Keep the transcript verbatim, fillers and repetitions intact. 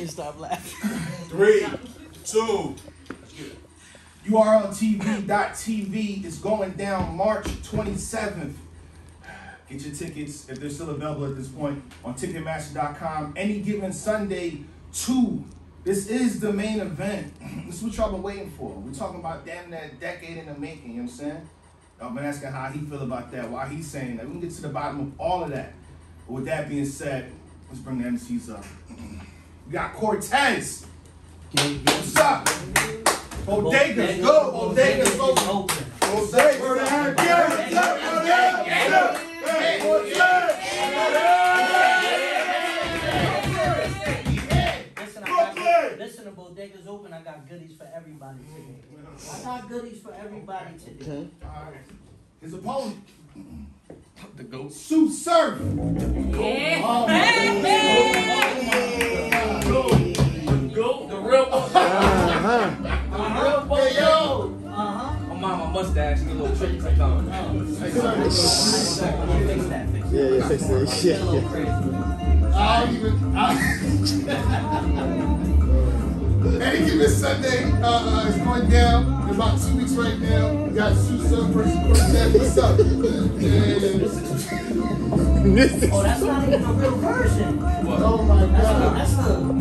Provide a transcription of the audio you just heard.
Stop laughing. Three, two. U R L T V dot T V is going down March twenty-seventh. Get your tickets, if they're still available at this point, on Ticketmaster dot com. Any given Sunday, two. This is the main event. This is what y'all been waiting for. We're talking about damn that decade in the making, you know what I'm saying? I've been asking how he feel about that, why he's saying that. We can get to the bottom of all of that. But with that being said, let's bring the M Cs up. We got Cortez. What's up? Bodegas, go. Bodegas, open. Bodegas. Listen to Bodegas Open. I got goodies for everybody today. I got goodies for everybody today. All right. His opponent. The GOAT. Sue Surf. Yeah. Oh, my God. The GOAT. The real one. Uh-huh. The real one. Hey, yo. Uh-huh. My mama mustache get a little tricky sometimes. Fix that, fix Yeah, yeah, fix that shit. I don't even. I, Any given Sunday uh, uh, is going down in about two weeks right now. We got Sue Surf versus Cortez. What's up? Oh, that's not even a real version. What? Oh my God. That's the.